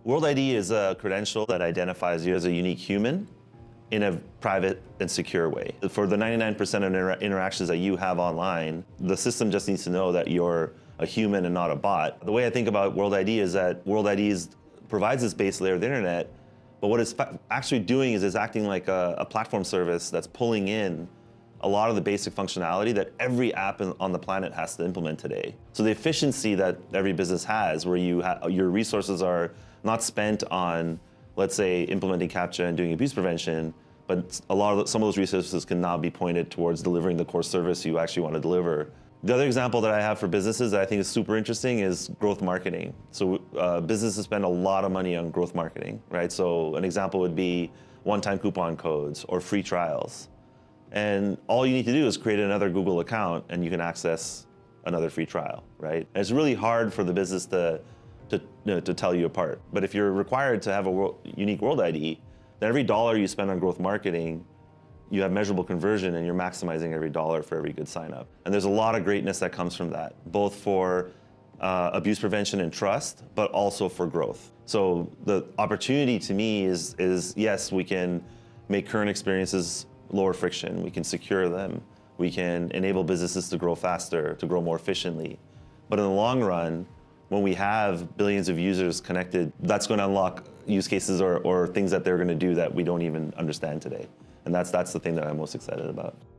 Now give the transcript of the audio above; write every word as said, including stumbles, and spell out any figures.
World I D is a credential that identifies you as a unique human in a private and secure way. For the ninety-nine percent of inter interactions that you have online, the system just needs to know that you're a human and not a bot. The way I think about World I D is that World I D is, provides this base layer of the internet, but what it's actually doing is it's acting like a, a platform service that's pulling in a lot of the basic functionality that every app in, on the planet has to implement today. So the efficiency that every business has, where you ha your resources are not spent on, let's say, implementing CAPTCHA and doing abuse prevention, but a lot of some of those resources can now be pointed towards delivering the core service you actually want to deliver. The other example that I have for businesses that I think is super interesting is growth marketing. So uh, businesses spend a lot of money on growth marketing, right? So an example would be one-time coupon codes or free trials. And all you need to do is create another Google account and you can access another free trial, right? And it's really hard for the business to, to, you know, to tell you apart. But if you're required to have a world, unique World I D, then every dollar you spend on growth marketing, you have measurable conversion and you're maximizing every dollar for every good sign up. And there's a lot of greatness that comes from that, both for uh, abuse prevention and trust, but also for growth. So the opportunity to me is, is yes, we can make current experiences lower friction, we can secure them, we can enable businesses to grow faster, to grow more efficiently. But in the long run, when we have billions of users connected, that's going to unlock use cases or, or things that they're going to do that we don't even understand today. And that's, that's the thing that I'm most excited about.